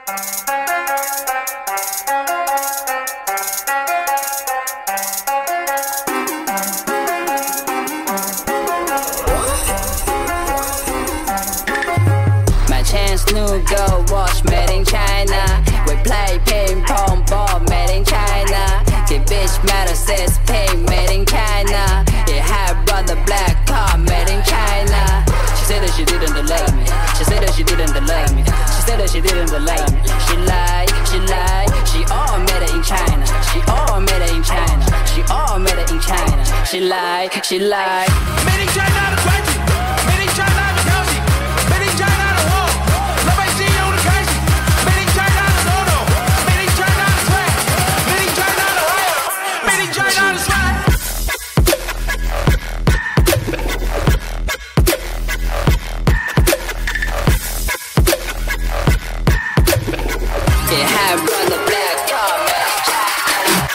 New Go Watch made in China. We play ping pong ball made in China. The bitch metal says pink made in China. It had brother black car made in China. She said that she didn't love me. She said that she didn't love me. She said that she didn't love me. She lied, she lied. She all made it in China. She all made it in China. She all made it in China. She lied, she lied. Made in China the crazy. Made in China the county. Made in China the wall. Love I see you the crazy. Made in China the dodo. Made in China the swag. Made in China the wire. Made in China the swag. It had brother black car made in China.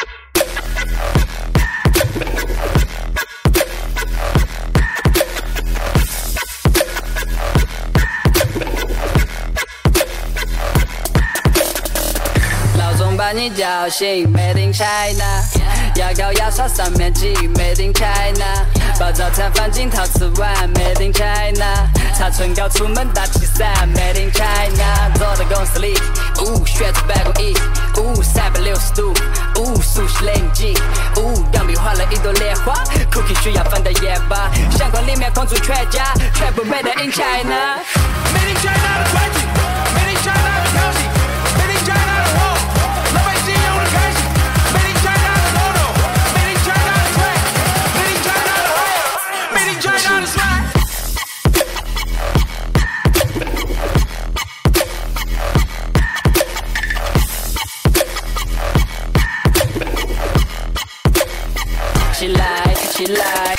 老总把你叫醒 Made in China， 牙膏牙刷上面挤 Made in China， 把早餐放进陶瓷碗 Made in China， 擦唇膏出门打气伞 Made in China， 坐在公司里，学着办公椅，360度，熟悉冷静，钢笔画了一朵莲花 ，Cookie 需要放的盐巴，相框里面空出全家，全部 Made in China。Made in China the crazy. Made in China the county. Made in China the wall. Love I see you the crazy. Made in China the dodo. Made in China the swag. Made in China the wire. Made in China the swag. She lied, she lied.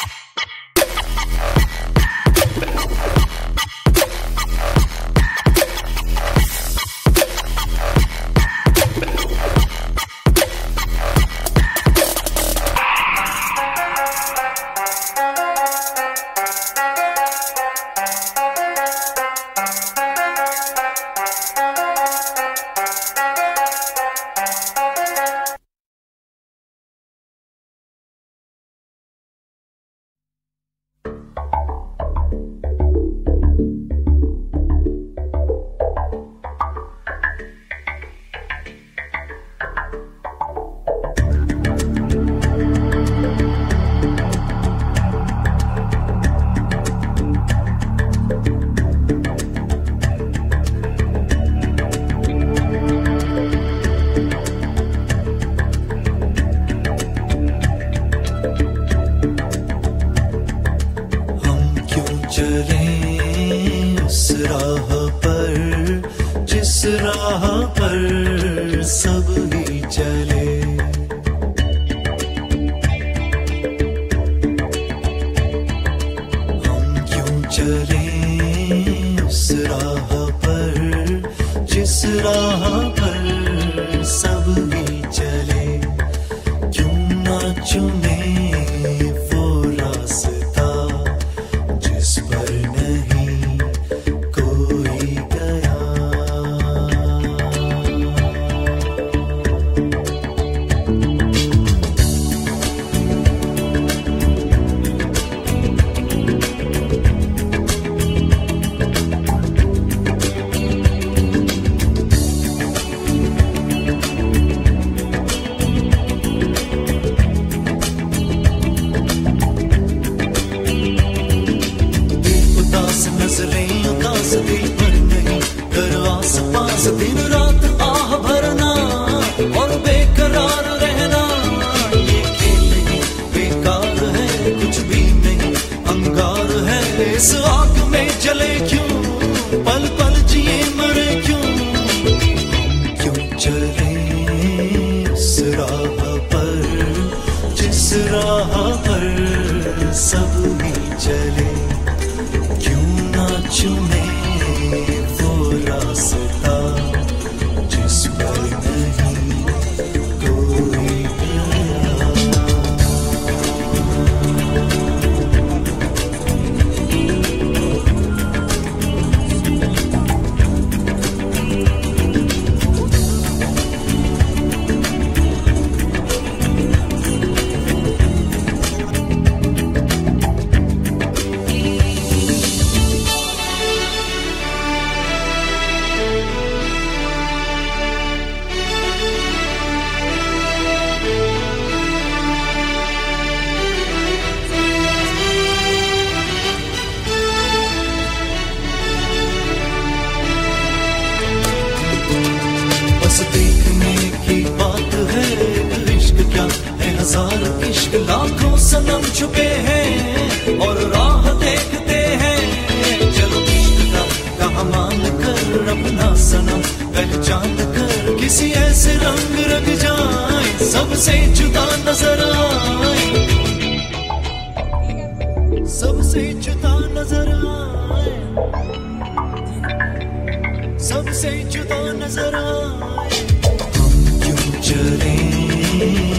क्या है हजारों इश्क लाखों सनम छुपे हैं और राह देखते हैं। चलो इश्क का कहा मान कर अपना सनम पहचान कर किसी ऐसे रंग रंग जाए सबसे जुदा नजर आए, सबसे जुदा नजर आए, सबसे जुदा नजर आए। हम क्यों चले